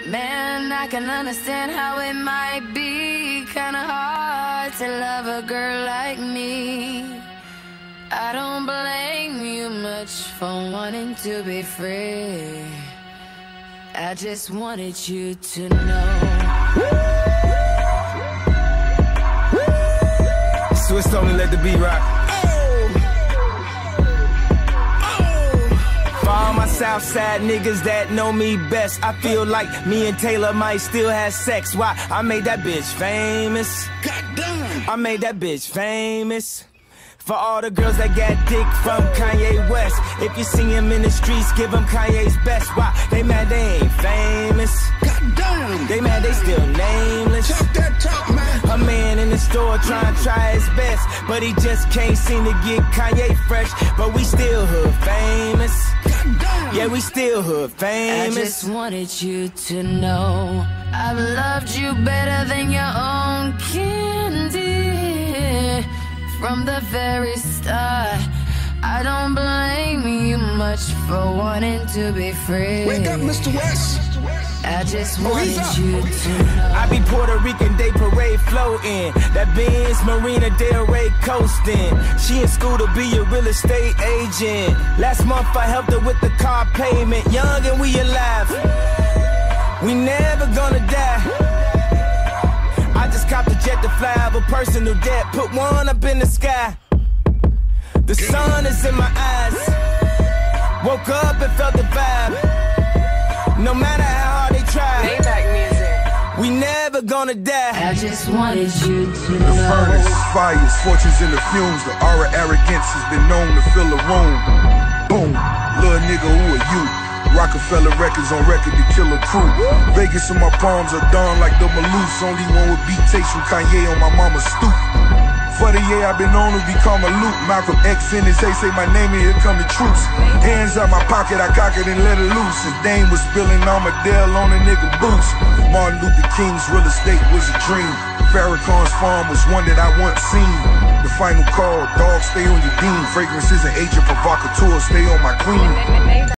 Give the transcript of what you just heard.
Man, I can understand how it might be kinda hard to love a girl like me. I don't blame you much for wanting to be free. I just wanted you to know. Swiss only let the beat rock. Southside niggas that know me best, I feel like me and Taylor might still have sex. Why? I made that bitch famous. Goddamn. I made that bitch famous. For all the girls that got dick from Kanye West, if you see him in the streets, give him Kanye's best. Why? They mad they ain't famous. Goddamn. They mad they still nameless. Talk that talk, man. A man in the store trying to try his best, but he just can't seem to get Kanye fresh. But we still hood famous. Goddamn. Yeah, we still hood famous. I just wanted you to know I've loved you better than your own candy. From the very start, I don't blame you much for wanting to be free. Wake up, Mr. West. I just wanted you to know. I be Puerto Rican Day Parade floating, that Benz Marina Del Rey coasting. She in school to be a real estate agent. Last month I helped her with the car payment. Young and we alive, we never gonna die. I just copped a jet to fly over personal debt. Put one up in the sky. The sun is in my eyes. Woke up and felt the vibe. No matter how hard they try, Maybach music. we never gonna die. I just wanted you to The know. furnace, fires, fortunes in the fumes. The aura arrogance has been known to fill a room. Boom, little nigga, who are you? Rockefeller Records on record to kill a crew. Vegas in my palms are done like the Maloofs. Only one with beat takes from Kanye on my mama's stoop. For the year I've been known to become a loop. Malcolm X in his say my name and here come the troops. Hands out my pocket, I cock it and let it loose. His dame was spilling Armadale on a nigga boots. Martin Luther King's real estate was a dream. Farrakhan's farm was one that I once seen. The final call, dog, stay on your beam. Fragrance is an agent provocateur, stay on my queen.